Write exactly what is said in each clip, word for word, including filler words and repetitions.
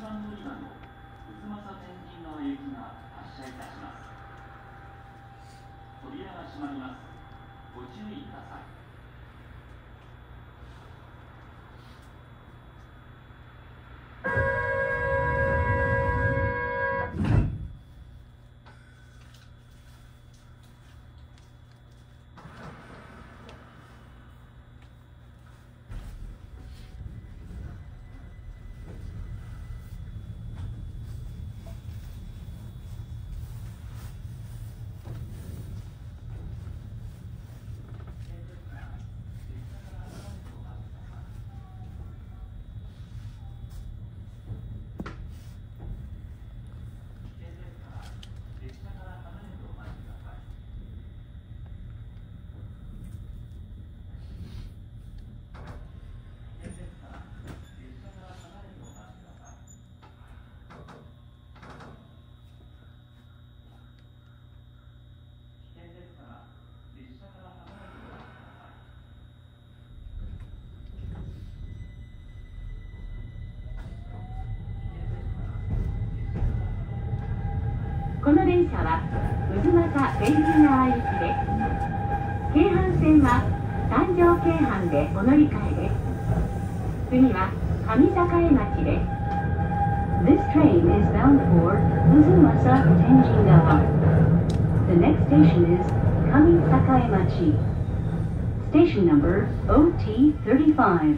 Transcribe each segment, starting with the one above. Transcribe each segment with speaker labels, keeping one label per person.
Speaker 1: 番乗り場の渦政天神川行きが発車いたします。扉が閉まります。ご注意ください。
Speaker 2: この電車は渦政天神川行きです。京阪線は三条京阪でお乗り換えです。次は上栄町です。This train is bound for Uzumasa Tenjin-gawa. The next station is Kamisakaemachi. Station number O T thirty-five.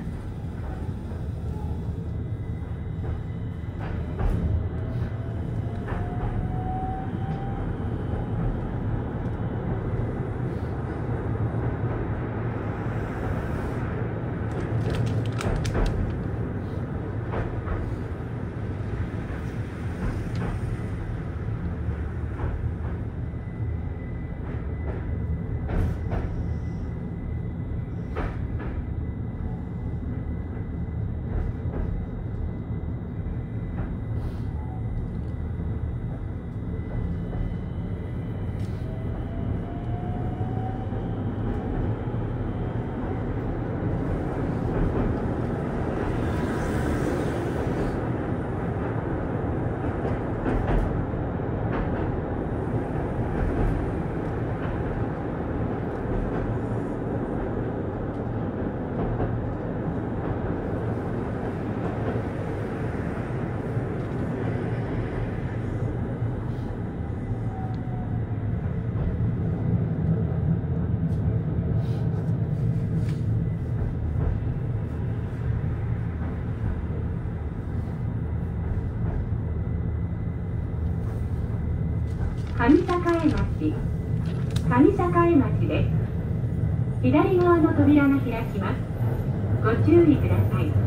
Speaker 2: 上栄町、上栄町です。左側の扉が開きます。ご注意ください。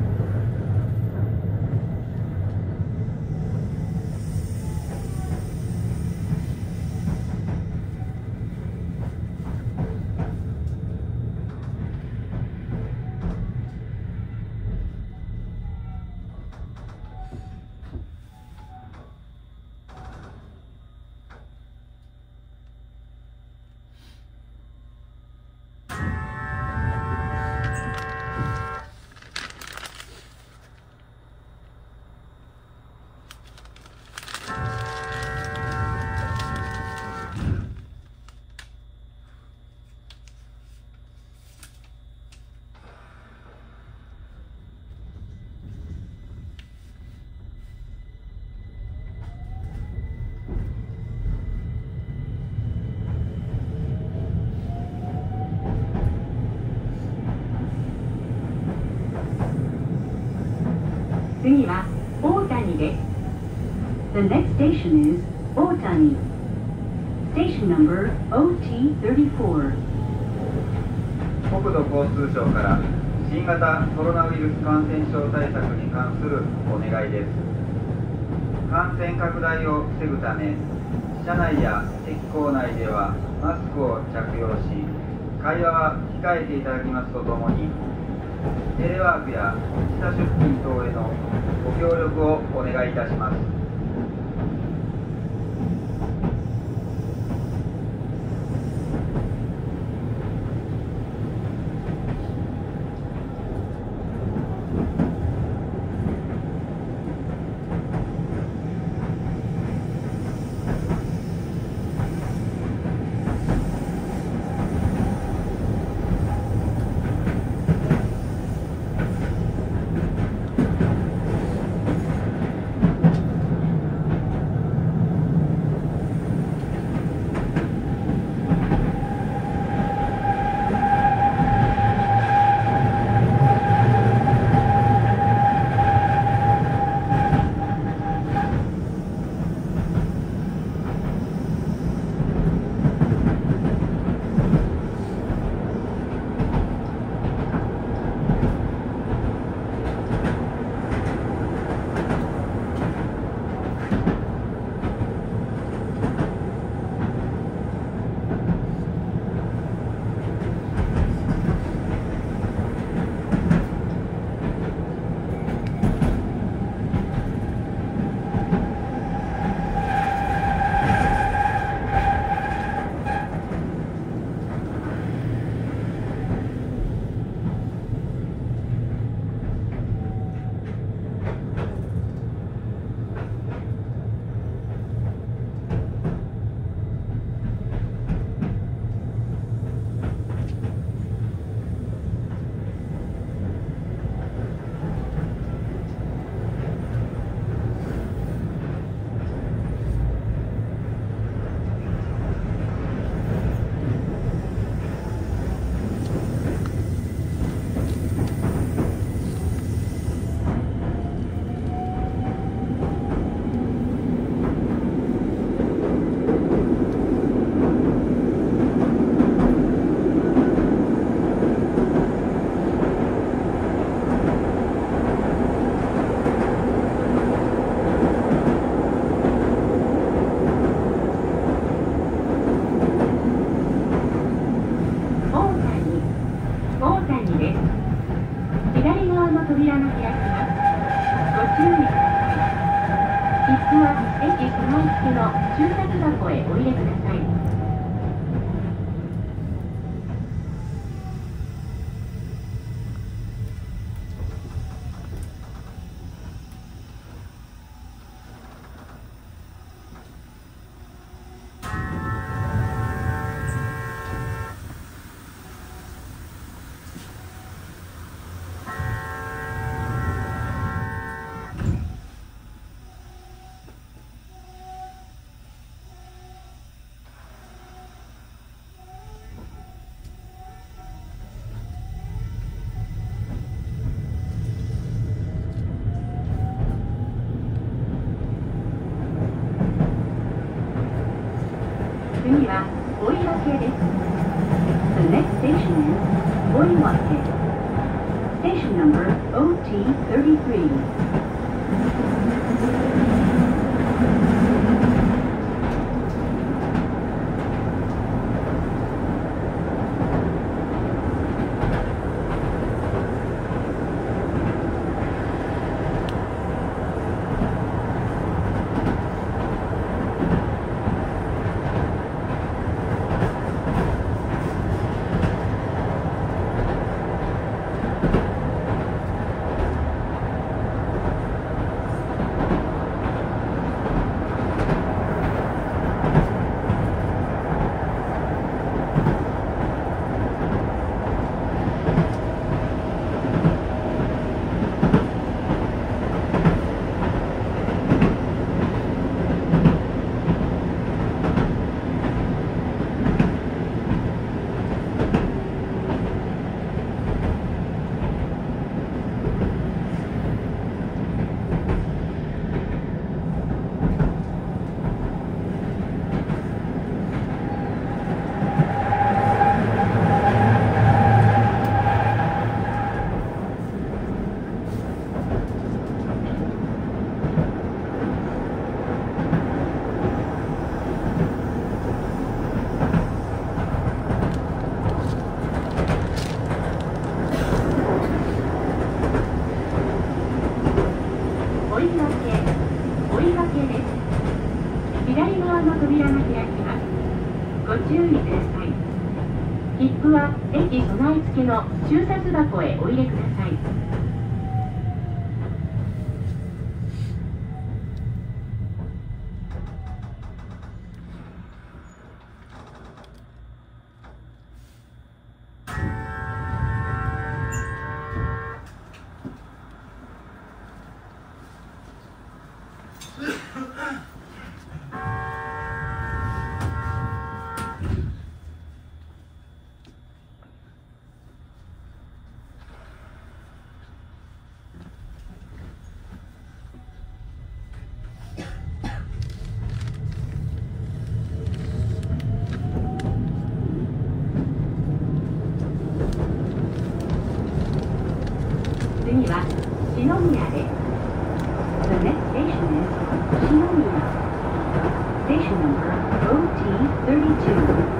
Speaker 2: 次は大谷です。The next station is 大谷。Station number O T thirty-four。
Speaker 3: 国土交通省から新型コロナウイルス感染症対策に関するお願いです。感染拡大を防ぐため、車内や駅構内ではマスクを着用し、会話は控えていただきますとともに、テレワークや時差出勤等へのご協力をお願いいたします。
Speaker 2: 側の扉が開きます。ご注意ください。切符は駅備え付けの駐札箱へお入れください。次は追分です。The next station is 追分。Station number O T thirty-three. 左側の扉が開きます。ご注意ください。切符は駅備え付けの駐札箱へお入れください。次は篠宮です。The next station is 篠宮。Station number O T thirty-two.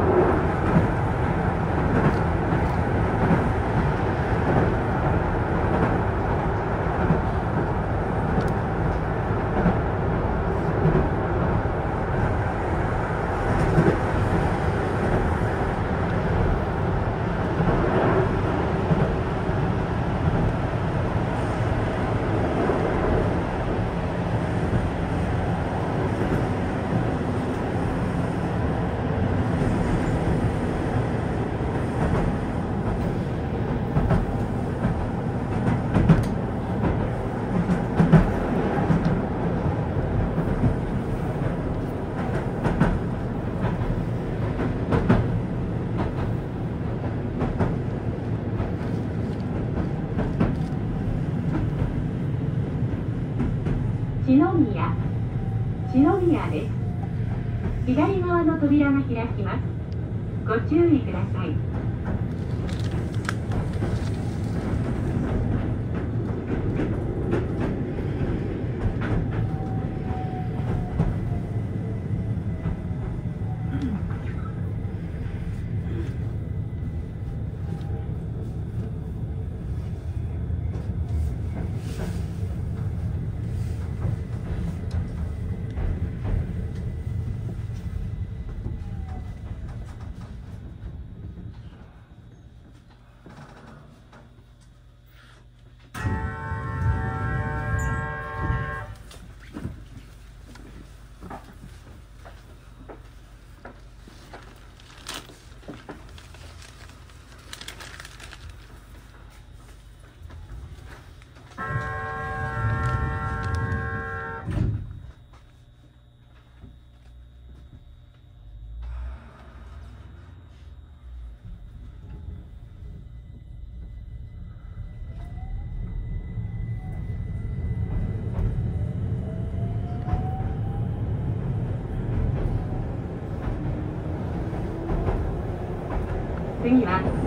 Speaker 2: 篠宮、篠宮です。左側の扉が開きます。ご注意ください。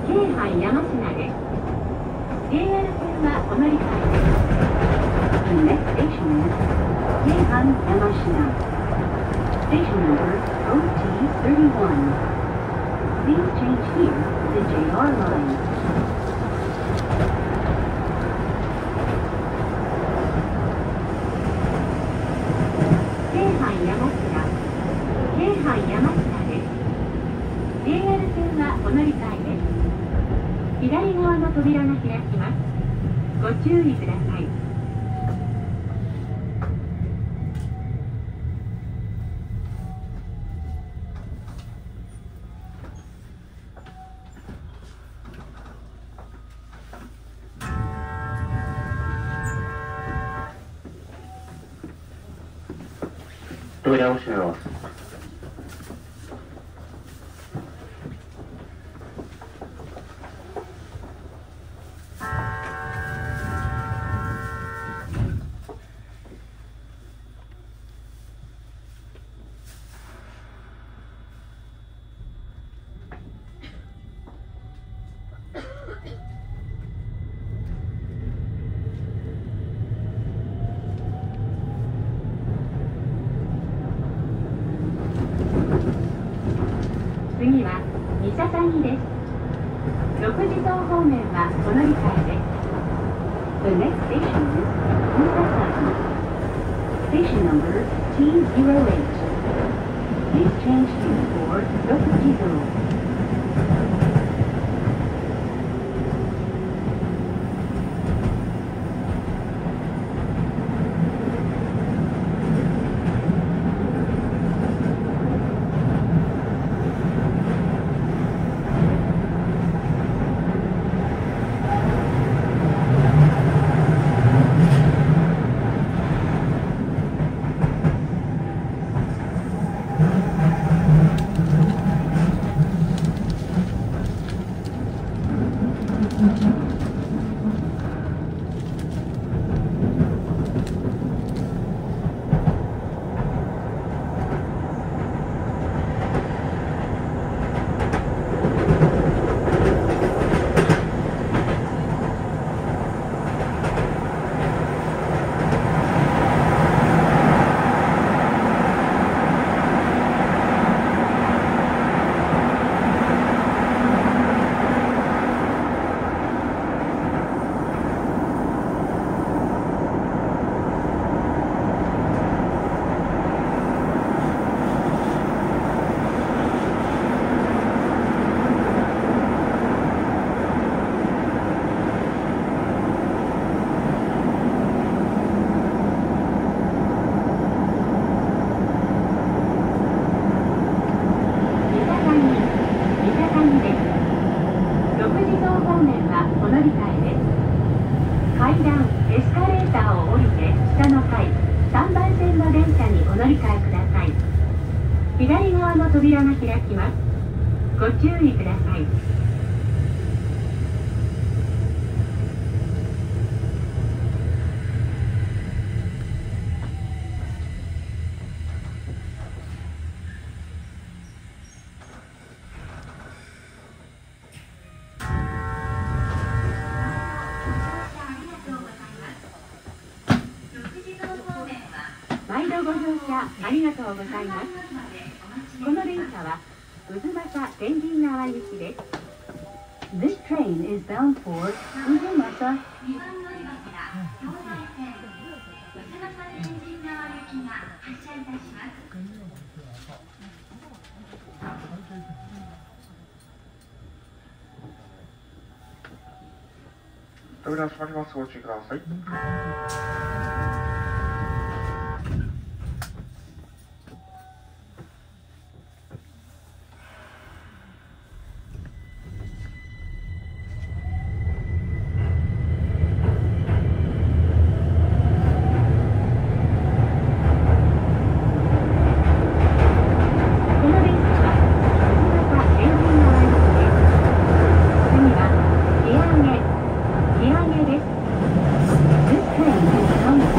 Speaker 2: 京阪山科です。ジェイアール 線はお乗り換えです。The next station is Keihan Yamashina. Station number O T thirty-one. Please change here to the J R line. 京阪山科、京阪山科です。ジェイアール 線はお乗り換えです。左側の扉が開きます。ご注意ください。
Speaker 4: 扉を閉めます。
Speaker 2: 次は三郷です。ろくじぞう方面はお乗り換えです。The next station is Misasagi. Station number T zero eight. Please change here for Rokujizo. 左側の扉が開きます。ご注意ください。毎度ご乗車ありがとうございます。この電車は渦政天神川行きです。This train is bound for Uzumasa.
Speaker 4: 扉閉まります。ご注意ください。
Speaker 2: This train is bound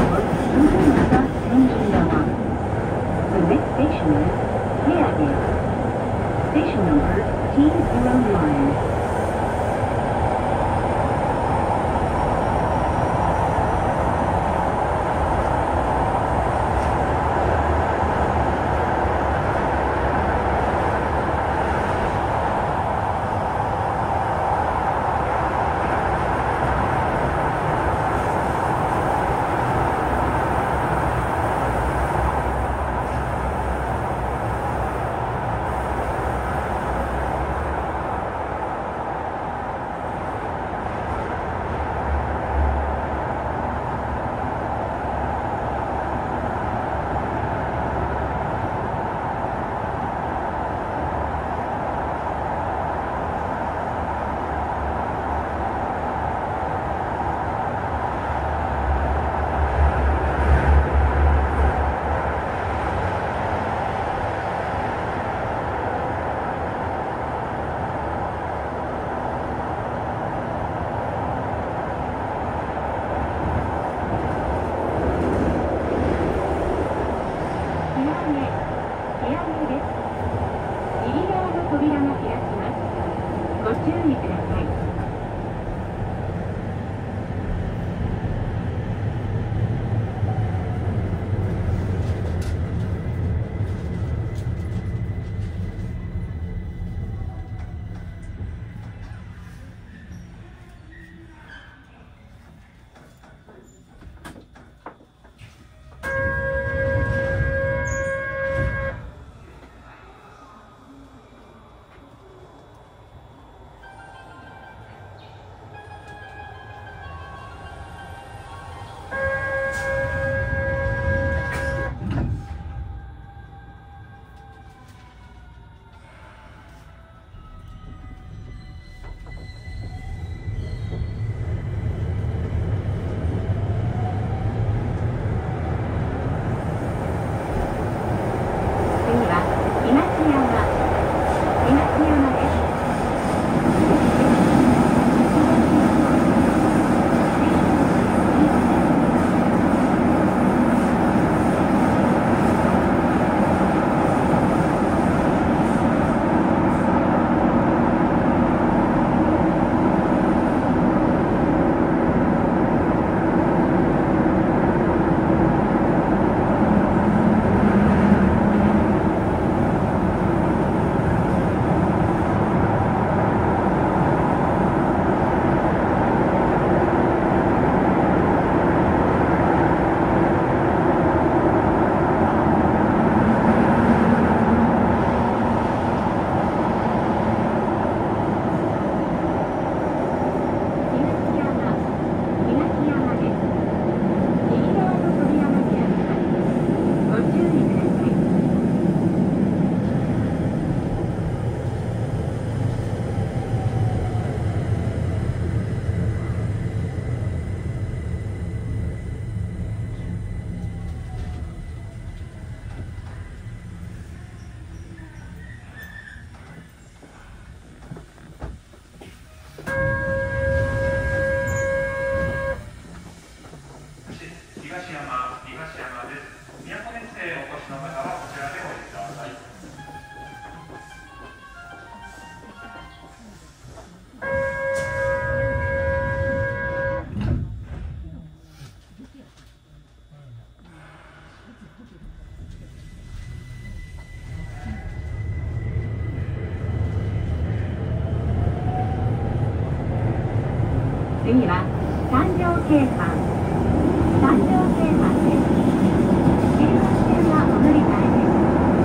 Speaker 2: 三条京阪三条京阪です。京阪線はお乗り換えです。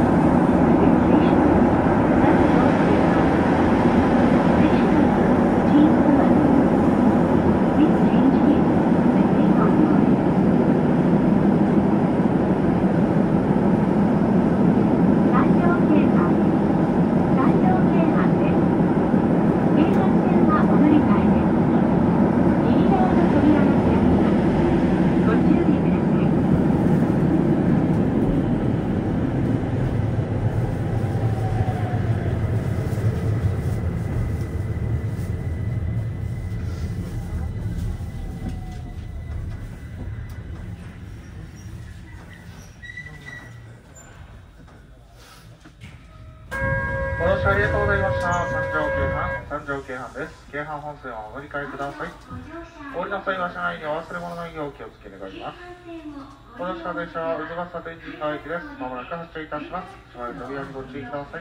Speaker 4: ご乗車ありがとうございました。三条京阪、三条京阪です。京阪本線はお乗り換えください。お降りの際は車内にお忘れ物ないようお気をつけ願います。ご乗車電車は渦政天神川駅です。まもなく発車いたします。閉まる扉にご注意ください。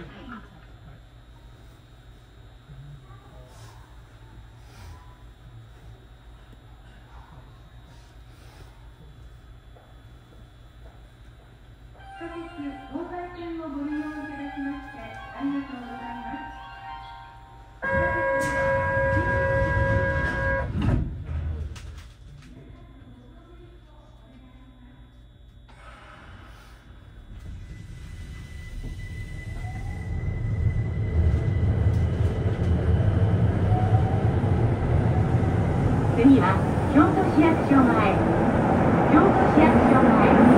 Speaker 2: 東海線をご利用いただきましてありがとうございます。次は京都市役所前、京都市役所前。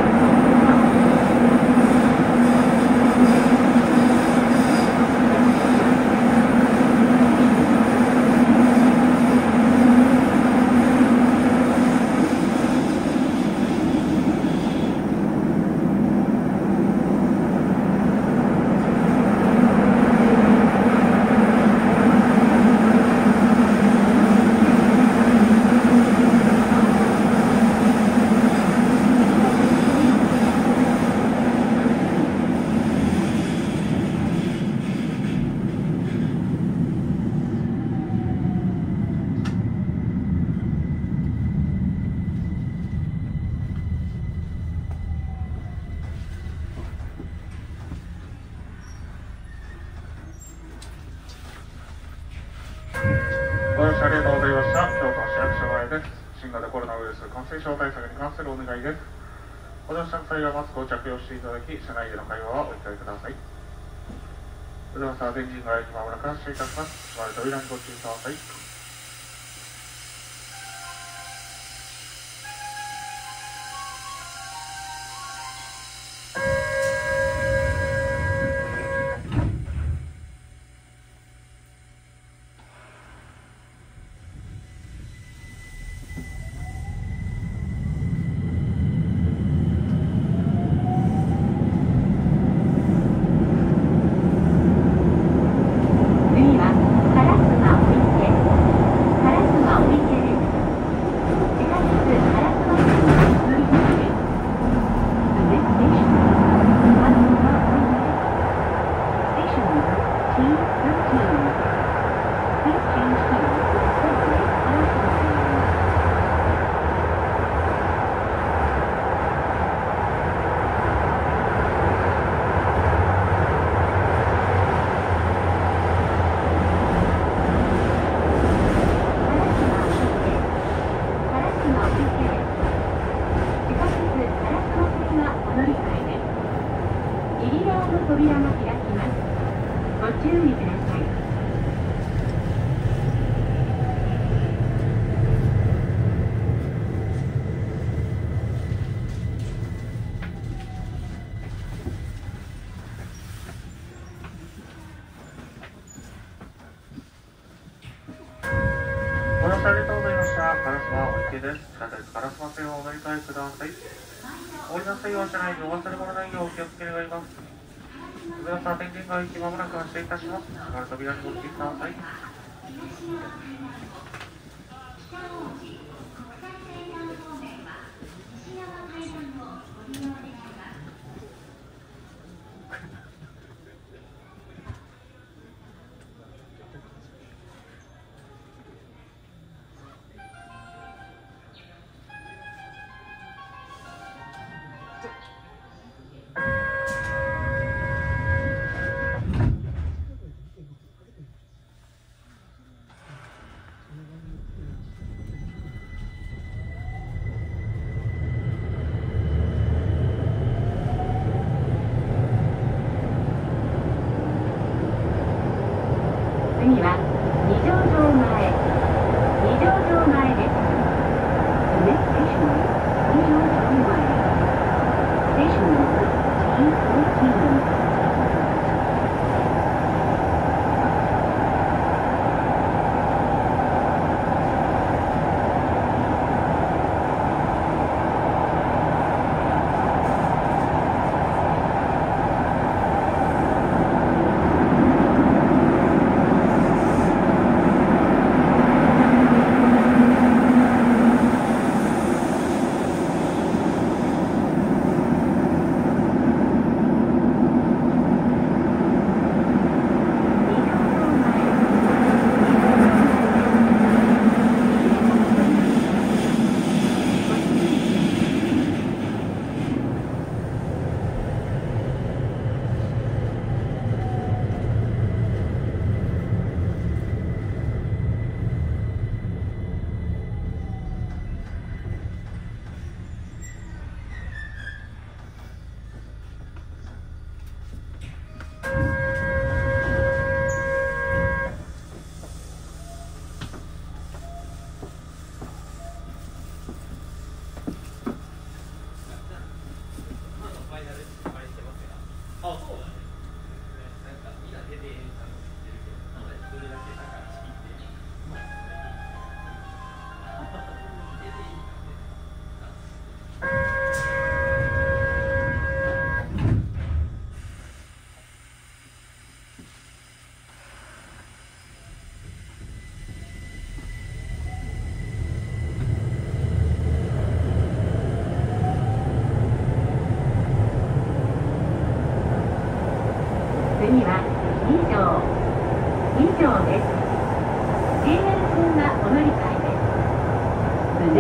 Speaker 4: ご乗車ありがとうございました。京都市役所前です。新型コロナウイルス感染症対策に関するお願いです。ご乗車の際はマスクを着用していただき、車内での会話はお控えください。渦政天神川駅まもなく発車いたします。閉まる扉にご注意ください。扉が開きます。ご注意ください。 ご乗車ありがとうございました。烏丸お池です。地下鉄烏丸線をお乗り換えください。お降りの際は車内にお忘れ物ないようお気をつけ願います。渦政天神川駅まもなく発車いたします。閉まる扉にご注意ください。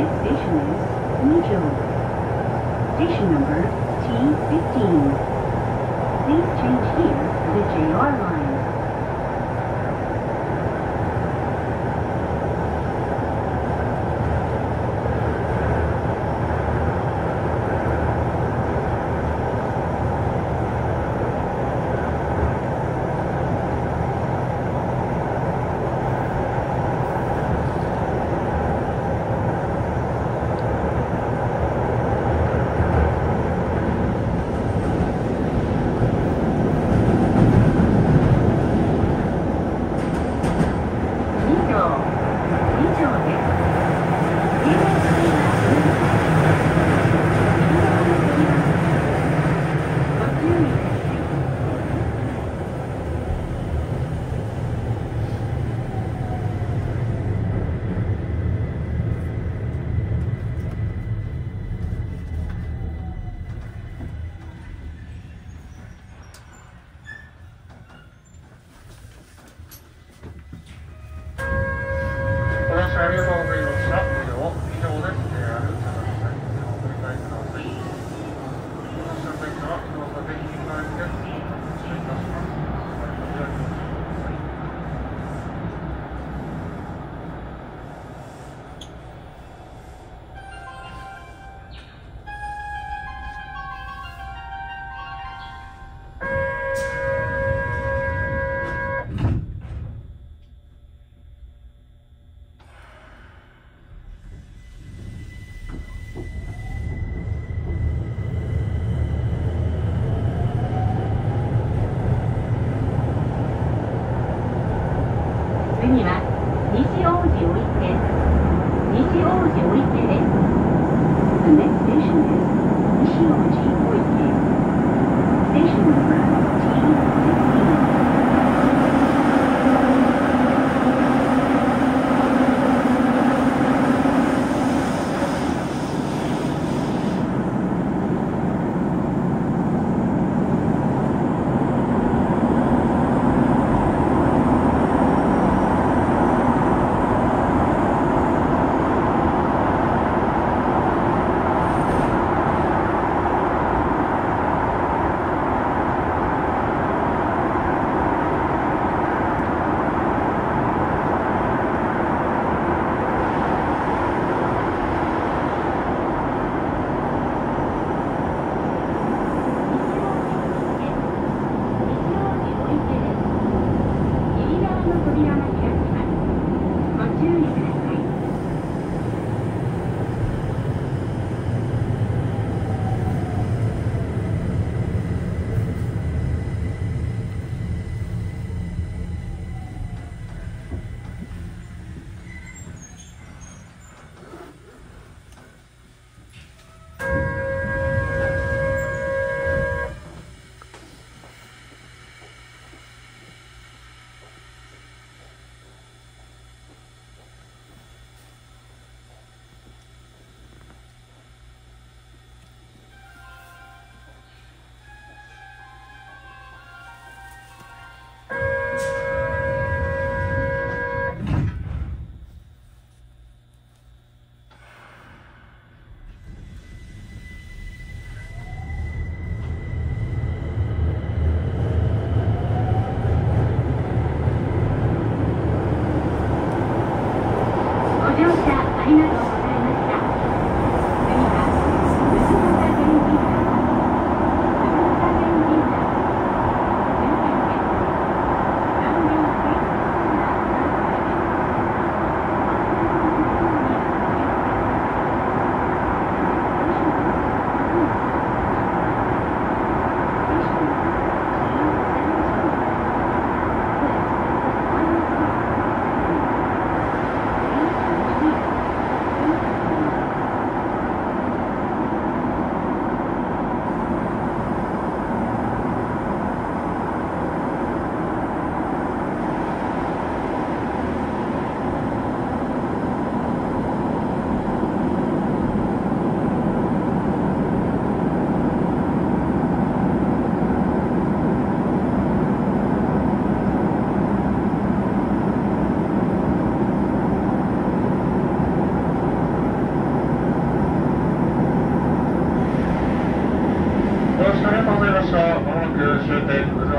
Speaker 2: next station is Nijo. Station number T fifteen. Please change here for the J R line.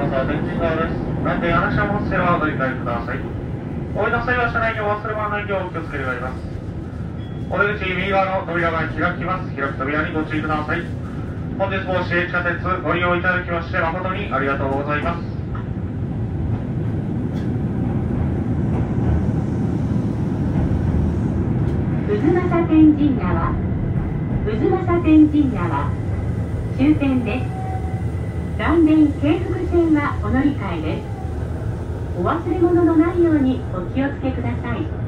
Speaker 4: 段差は天神側です。なんで嵐山発生はお乗り換えください。お降りの際は車内にお忘れ物ないようお気をつけ願います。お出口右側の扉が開きます。開く扉にご注意ください。本日も市営地下鉄ご利用いただきまして誠にありがとうございます。
Speaker 2: 渦政天神川、渦政天神川、終点です。残電京福線はお乗り換えです。お忘れ物のないようにお気をつけください。